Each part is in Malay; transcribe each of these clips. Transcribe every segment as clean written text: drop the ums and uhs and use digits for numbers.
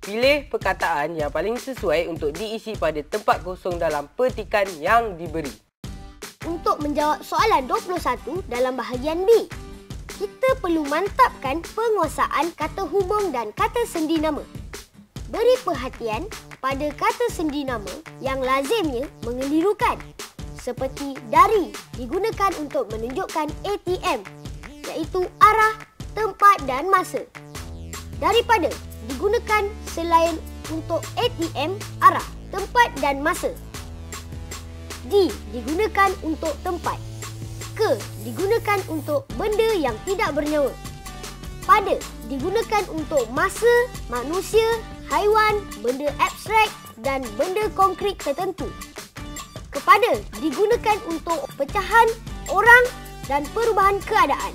Pilih perkataan yang paling sesuai untuk diisi pada tempat kosong dalam petikan yang diberi. Untuk menjawab soalan 21 dalam bahagian B, kita perlu mantapkan penguasaan kata hubung dan kata sendi nama. Beri perhatian pada kata sendi nama yang lazimnya mengelirukan. Seperti dari digunakan untuk menunjukkan ATM, iaitu arah, tempat dan masa. Daripada digunakan selain untuk ATM, arah, tempat dan masa. Di digunakan untuk tempat. Ke digunakan untuk benda yang tidak bernyawa. Pada digunakan untuk masa, manusia, haiwan, benda abstrak dan benda konkret tertentu. Kepada digunakan untuk pecahan, orang dan perubahan keadaan.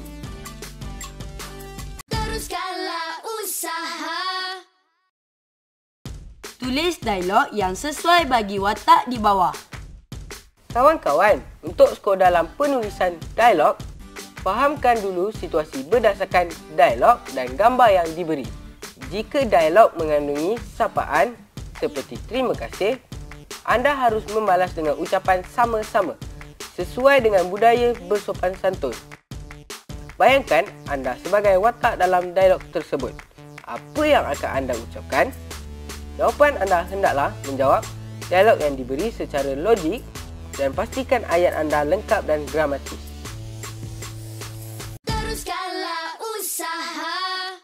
Teruskanlah usaha. Tulis dialog yang sesuai bagi watak di bawah. Kawan-kawan, untuk skor dalam penulisan dialog, fahamkan dulu situasi berdasarkan dialog dan gambar yang diberi. Jika dialog mengandungi sapaan seperti terima kasih, anda harus membalas dengan ucapan sama-sama sesuai dengan budaya bersopan santun. Bayangkan anda sebagai watak dalam dialog tersebut. Apa yang akan anda ucapkan? Jawapan anda hendaklah menjawab dialog yang diberi secara logik dan pastikan ayat anda lengkap dan gramatis. Teruskanlah usaha.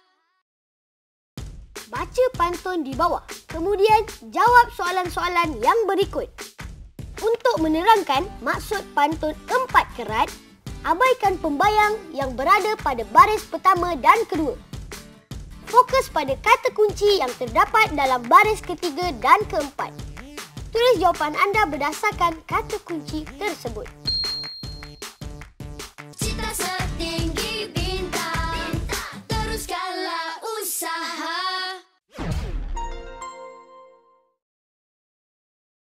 Baca pantun di bawah, kemudian jawab soalan-soalan yang berikut. Untuk menerangkan maksud pantun 4 kerat, abaikan pembayang yang berada pada baris pertama dan kedua. Fokus pada kata kunci yang terdapat dalam baris ketiga dan keempat. Tulis jawapan anda berdasarkan kata kunci tersebut.